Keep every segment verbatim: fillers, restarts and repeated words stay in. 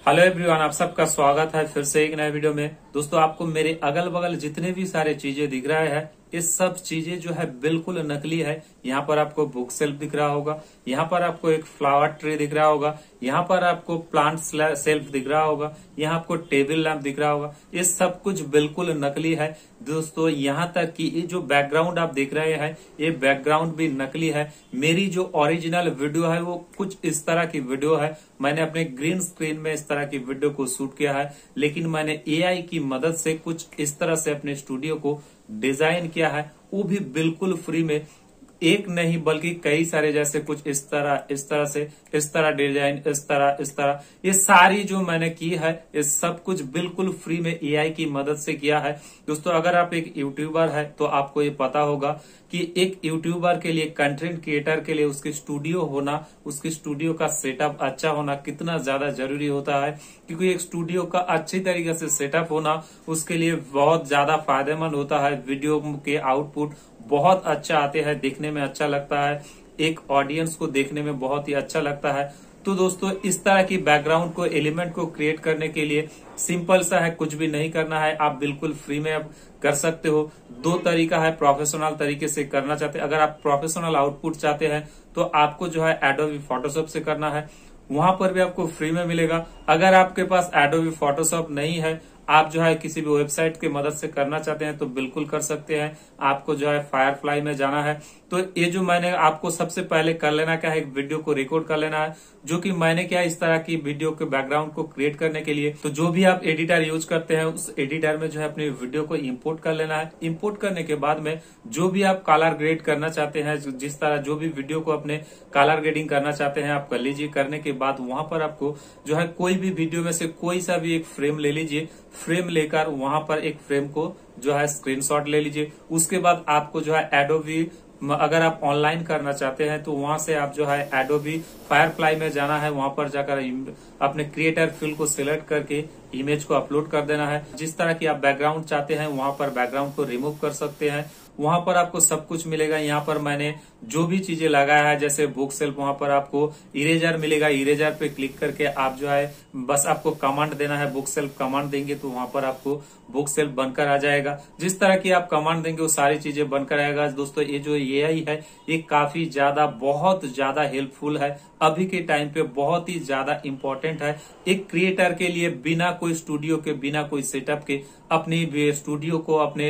Hello everyone, आप सबका स्वागत है फिर से एक नए वीडियो में। दोस्तों, आपको मेरे अगल बगल जितने भी सारे चीजें दिख रहे हैं, ये सब चीजें जो है बिल्कुल नकली है। यहाँ पर आपको बुक सेल्फ दिख रहा होगा, यहाँ पर आपको एक फ्लावर ट्री दिख रहा होगा, यहाँ पर आपको प्लांट सेल्फ दिख रहा होगा, यहाँ आपको टेबल लैंप दिख रहा होगा। ये सब कुछ बिल्कुल नकली है दोस्तों। यहाँ तक कि ये जो बैकग्राउंड आप देख रहे हैं, ये बैकग्राउंड भी नकली है। मेरी जो ओरिजिनल वीडियो है वो कुछ इस तरह की वीडियो है। मैंने अपने ग्रीन स्क्रीन में इस तरह की वीडियो को शूट किया है, लेकिन मैंने एआई की मदद से कुछ इस तरह से अपने स्टूडियो को डिजाइन किया है, वो भी बिल्कुल फ्री में। एक नहीं बल्कि कई सारे, जैसे कुछ इस तरह इस तरह से इस तरह डिजाइन, इस तरह इस तरह, ये सारी जो मैंने की है ये सब कुछ बिल्कुल फ्री में एआई की मदद से किया है। दोस्तों, अगर आप एक यूट्यूबर है तो आपको ये पता होगा कि एक यूट्यूबर के लिए, कंटेंट क्रिएटर के लिए उसके स्टूडियो होना, उसके स्टूडियो का सेटअप अच्छा होना कितना ज्यादा जरूरी होता है। क्योंकि एक स्टूडियो का अच्छी तरीके से सेटअप होना उसके लिए बहुत ज्यादा फायदेमंद होता है। वीडियो के आउटपुट बहुत अच्छा आते हैं, देखने में अच्छा लगता है, एक ऑडियंस को देखने में बहुत ही अच्छा लगता है। तो दोस्तों, इस तरह की बैकग्राउंड को, एलिमेंट को क्रिएट करने के लिए सिंपल सा है, कुछ भी नहीं करना है, आप बिल्कुल फ्री में आप कर सकते हो। दो तरीका है प्रोफेशनल तरीके से करना चाहते हैं। अगर आप प्रोफेशनल आउटपुट चाहते हैं तो आपको जो है एडोबी फोटोशॉप से करना है, वहां पर भी आपको फ्री में मिलेगा। अगर आपके पास एडोबी फोटोशॉप नहीं है, आप जो है किसी भी वेबसाइट की मदद से करना चाहते हैं तो बिल्कुल कर सकते हैं। आपको जो है फायरफ्लाई में जाना है। तो ये जो मैंने आपको सबसे पहले कर लेना क्या है, एक वीडियो को रिकॉर्ड कर लेना है, जो कि मैंने क्या इस तरह की वीडियो के बैकग्राउंड को क्रिएट करने के लिए, तो जो भी आप एडिटर यूज करते हैं उस एडिटर में जो है अपनी वीडियो को इंपोर्ट कर लेना है। इंपोर्ट करने के बाद में जो भी आप कलर ग्रेड करना चाहते हैं, जिस तरह जो भी वीडियो को अपने कलर ग्रेडिंग करना चाहते हैं आप कर लीजिए। करने के बाद वहां पर आपको जो है कोई भी वीडियो में से कोई सा भी एक फ्रेम ले लीजिए। फ्रेम लेकर वहां पर एक फ्रेम को जो है स्क्रीनशॉट ले लीजिए। उसके बाद आपको जो है एडोबी, अगर आप ऑनलाइन करना चाहते हैं तो वहां से आप जो है एडोबी फायरफ्लाई में जाना है। वहां पर जाकर अपने क्रिएटर फील्ड को सिलेक्ट करके इमेज को अपलोड कर देना है। जिस तरह की आप बैकग्राउंड चाहते हैं वहां पर बैकग्राउंड को रिमूव कर सकते हैं। वहां पर आपको सब कुछ मिलेगा। यहाँ पर मैंने जो भी चीजें लगाया है, जैसे बुक सेल्फ, वहां पर आपको इरेजर मिलेगा। इरेजर पे क्लिक करके आप जो है बस आपको कमांड देना है, बुक सेल्फ कमांड देंगे तो वहां पर आपको बुक सेल्फ बनकर आ जाएगा। जिस तरह की आप कमांड देंगे वो सारी चीजें बनकर आएगा। दोस्तों, ये जो एआई है ये काफी ज्यादा, बहुत ज्यादा हेल्पफुल है। अभी के टाइम पे बहुत ही ज्यादा इंपॉर्टेंट है एक क्रिएटर के लिए। बिना कोई स्टूडियो के, बिना कोई सेटअप के अपनी स्टूडियो को, अपने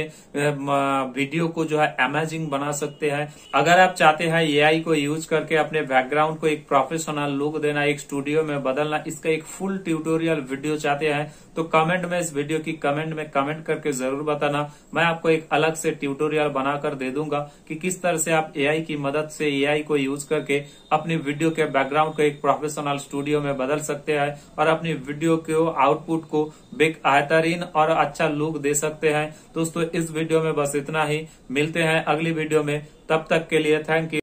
वीडियो को जो है अमेजिंग बना सकते हैं। अगर आप चाहते हैं एआई को यूज करके अपने बैकग्राउंड को एक प्रोफेशनल लुक देना, एक स्टूडियो में बदलना, इसका एक फुल ट्यूटोरियल वीडियो चाहते हैं तो कमेंट में, इस वीडियो की कमेंट में कमेंट करके जरूर बताना। मैं आपको एक अलग से ट्यूटोरियल बनाकर दे दूंगा कि किस तरह से आप एआई की मदद से, एआई को यूज करके अपनी वीडियो के बैकग्राउंड को एक प्रोफेशनल स्टूडियो में बदल सकते हैं और अपनी वीडियो के आउटपुट को बेहतरीन और अच्छा लुक दे सकते हैं। दोस्तों, इस वीडियो में बस इतना ही। मिलते हैं अगली वीडियो में, तब तक के लिए थैंक यू।